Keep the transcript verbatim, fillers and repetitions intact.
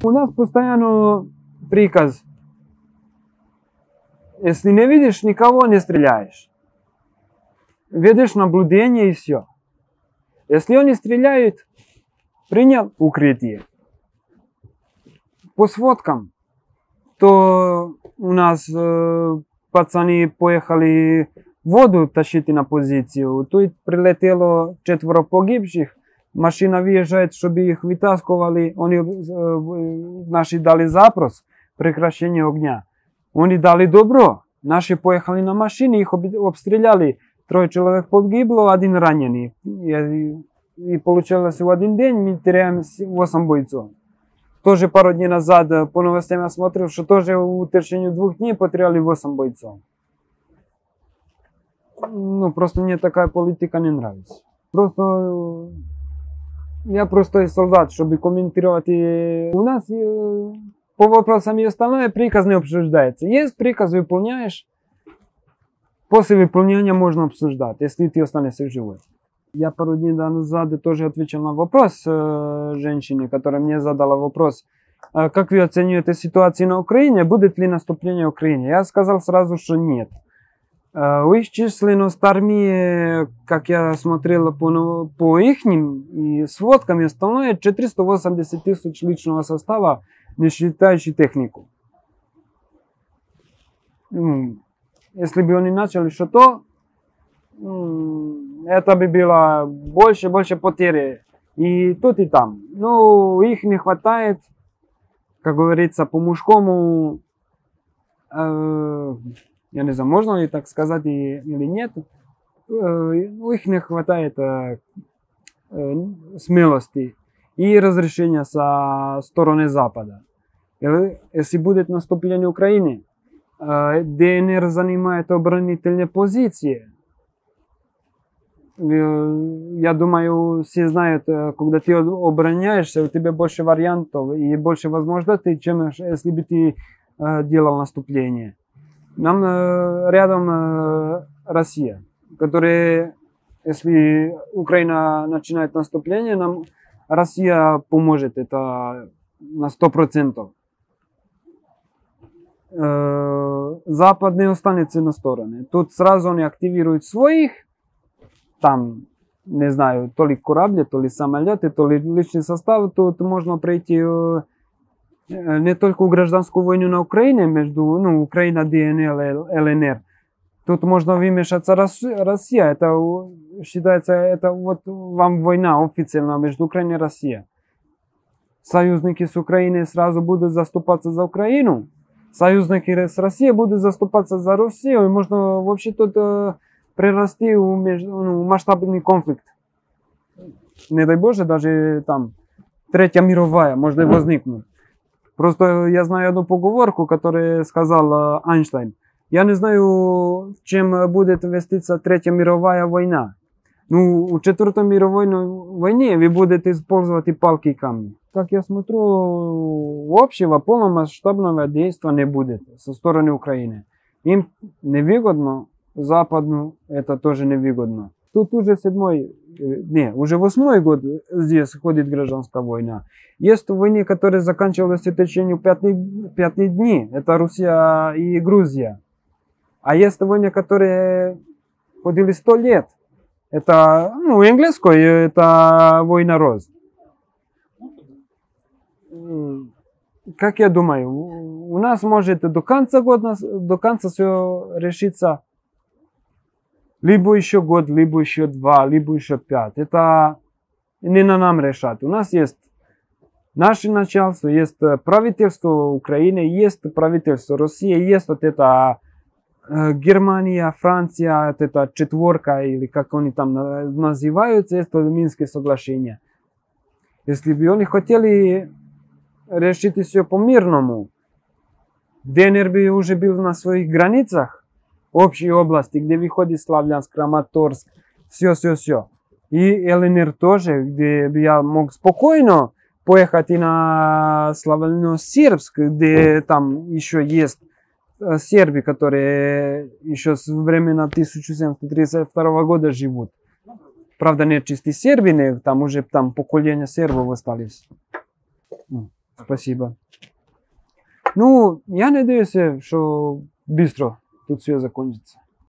У нас постоянно приказ. Если не видишь никого, не стреляешь. Ведешь наблюдение и все. Если они стреляют, принял укрытие. По сводкам, то у нас э, пацаны поехали воду тащить на позицию. Тут прилетело четверо погибших. Машина выезжает, чтобы их вытаскивали. Они э, наши дали запрос, прекращение огня. Они дали добро. Наши поехали на машине, их обстреляли. Трое человек погибло, один раненый. И, и получилось в один день мы теряем восемь бойцов. Тоже пару дней назад по новостям я смотрел, что тоже в течение двух дней потеряли восемь бойцов. Ну, просто мне такая политика не нравится. Просто я простой солдат, чтобы комментировать. И у нас по вопросам и остальное приказ не обсуждается. Есть приказ, выполняешь. После выполнения можно обсуждать, если ты останешься живой. Я пару дней назад тоже отвечал на вопрос э, женщине, которая мне задала вопрос, э, как вы оцениваете ситуацию на Украине, будет ли наступление в Украине. Я сказал сразу, что нет. Э, их численность армии, как я смотрел по, по их и сводкам и остальное, четыреста восемьдесят тысяч личного состава, не считающий технику. Если бы они начали что-то, это бы было больше больше потери и тут и там. Ну, их не хватает, как говорится, по мужскому, э, я не знаю, можно ли так сказать и, или нет, э, их не хватает э, э, смелости и разрешения со стороны Запада. Если будет наступление Украины, э, ДНР занимает оборонительные позиции. Я думаю, все знают, когда ты обороняешься, у тебя больше вариантов и больше возможностей, чем если бы ты делал наступление. Нам рядом Россия, которая, если Украина начинает наступление, нам Россия поможет, это на сто процентов. Запад не останется на стороне. Тут сразу они активируют своих, там, не знаю, то ли корабли, то ли самолеты, то ли личный состав. Тут можно пройти э, не только гражданскую войну на Украине, между ну, Украина, ДНР, ЛНР. Тут можно вмешаться Россия. Это считается, это вот вам война официально между Украиной и Россией. Союзники с Украиной сразу будут заступаться за Украину. Союзники с Россией будут заступаться за Россию. И можно вообще тут... Э, прирасти в ну, масштабный конфликт. Не дай Боже, даже там Третья мировая может возникнуть. Просто я знаю одну поговорку, которую сказал Эйнштейн. Я не знаю, чем будет вестись Третья мировая война. Ну, в Четвертой мировой войне вы будете использовать и палки, и камни. Как я смотрю, общего полномасштабного действия не будет со стороны Украины. Им невыгодно. Западну это тоже невыгодно. Тут уже седьмой, не, уже восьмой год здесь ходит гражданская война. Есть войны, которые заканчивались в течение пяти дней. Это Россия и Грузия. А есть войны, которые ходили сто лет. Это, ну, английское, это война роз. Как я думаю, у нас может до конца года, до конца все решится. Либо еще год, либо еще два, либо еще пять. Это не на нам решать. У нас есть наше начальство, есть правительство Украины, есть правительство России, есть вот это э, Германия, Франция, вот эта четверка, или как они там называются, есть Минские соглашения. Если бы они хотели решить все по-мирному, ДНР бы уже был на своих границах, общей области, где выходит Славянск, Краматорск, все-все-все. И ЛНР тоже, где я мог спокойно поехать и на Славяно-Сербск, где там еще есть сербы, которые еще с времени тысяча семьсот тридцать второго года живут. Правда, не чистые сербы, там уже там поколения сербов остались. Спасибо. Ну, я надеюсь, что быстро тут все закончится.